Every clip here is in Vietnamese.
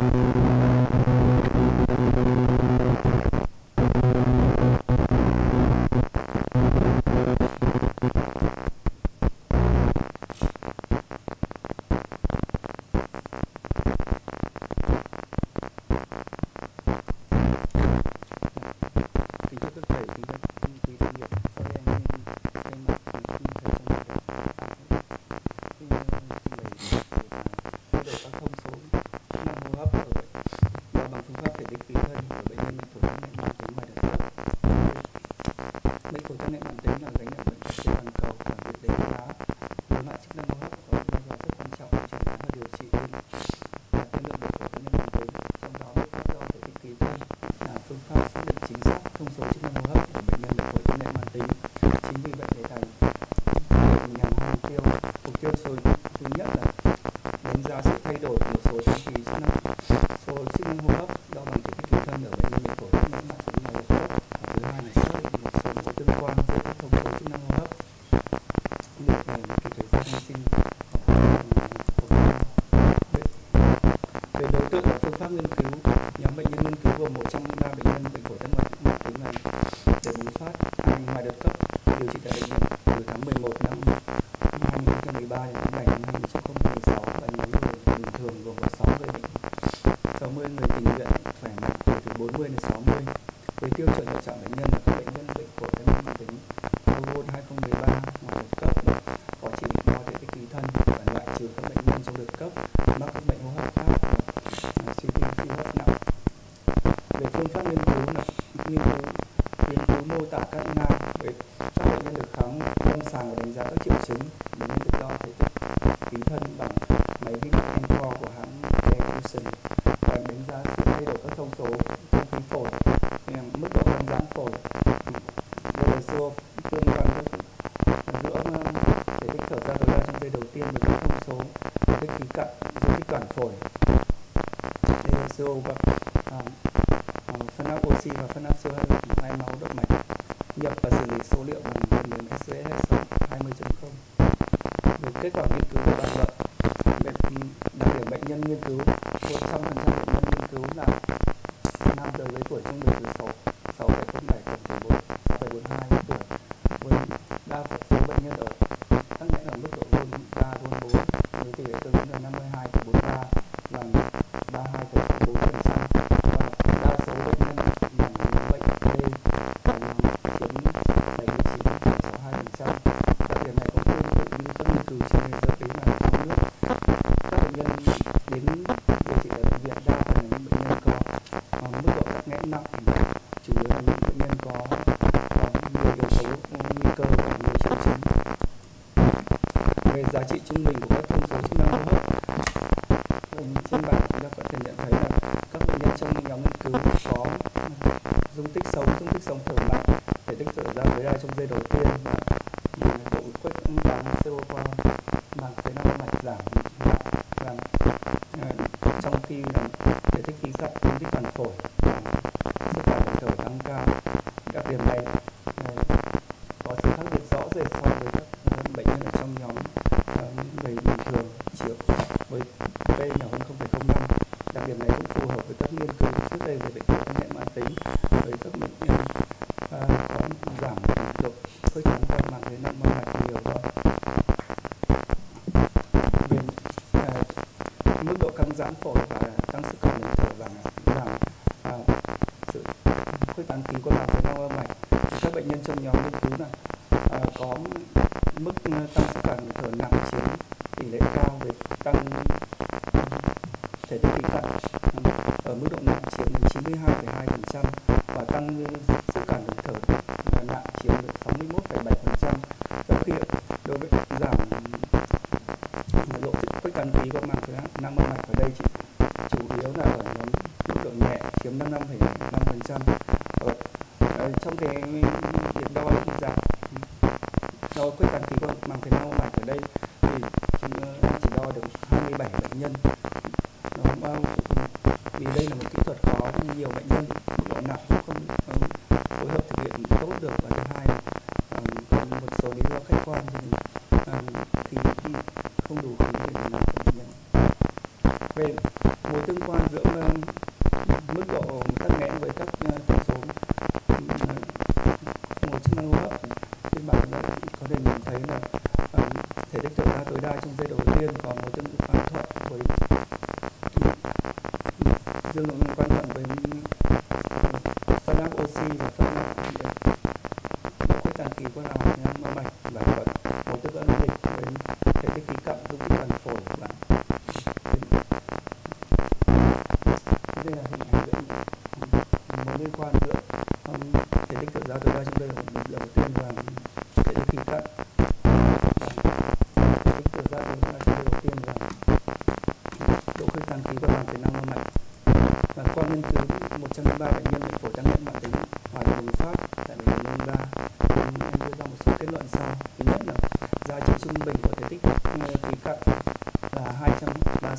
về mối tương quan giữa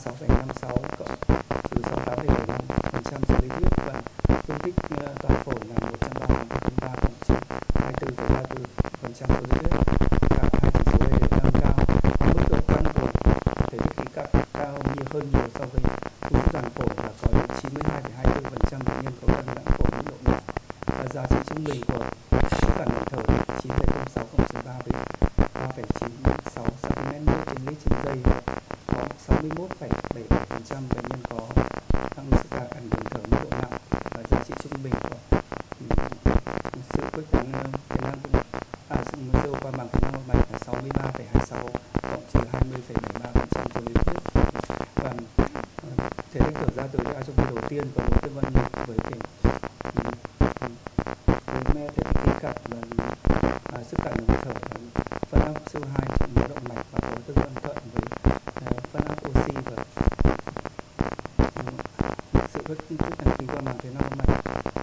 36,56 cộng trừ 68,75% số lý thuyết, và dung tích toàn phổi là 130,3 cộng trừ 24,34% số lý thuyết. Cả hai chỉ số này đều tăng cao. Mức độ tăng của thể tích khí cặn cao hơn nhiều so với dung tích toàn phổi, và có đến 92,24% bệnh nhân có cân nặng phổi mức độ nhỏ. Và giá trị trung bình của sức cản bằng thở là 9,06 cộng trừ 3 với 3,96 cm/lít/giây, và có 61,77% bệnh nhân có tăng sức cản ảnh hưởng thở mức độ nặng. Và giá trị trung bình của sự khuếch tán tiềm năng sự dơ qua màng phế nang mạch là 63,26 cộng trừ 20,73% số lý thuyết. Và thể tích thở ra từ atrophy đầu tiên có đối tương quan ngược với thể me thể tích khí cặn và sức cản bằng thở, phân áp CO2 trong máu động mạch, và có tương quan thuận với phân áp oxy và sự khuếch tán khí qua màng phế nang mạch.